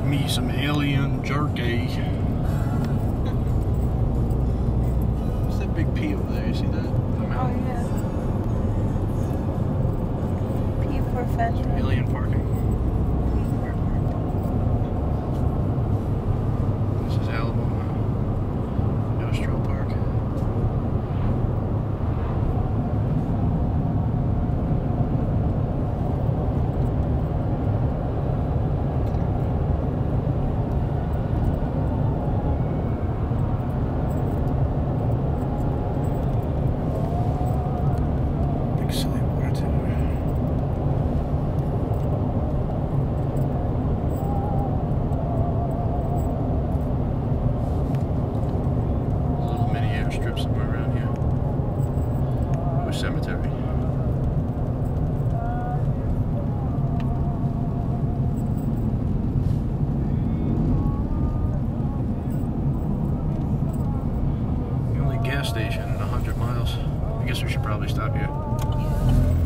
me some alien jerky. What's that big P over there? You see that? Oh, yeah. P for Fenton. Alien parking. This is Alabama Industrial Park. Strip somewhere around here. Or cemetery. The only gas station in 100 miles. I guess we should probably stop here.